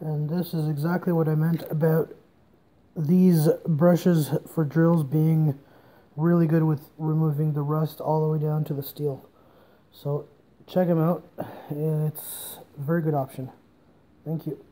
And this is exactly what I meant about these brushes for drills being really good with removing the rust all the way down to the steel. So check them out. It's a very good option. Thank you.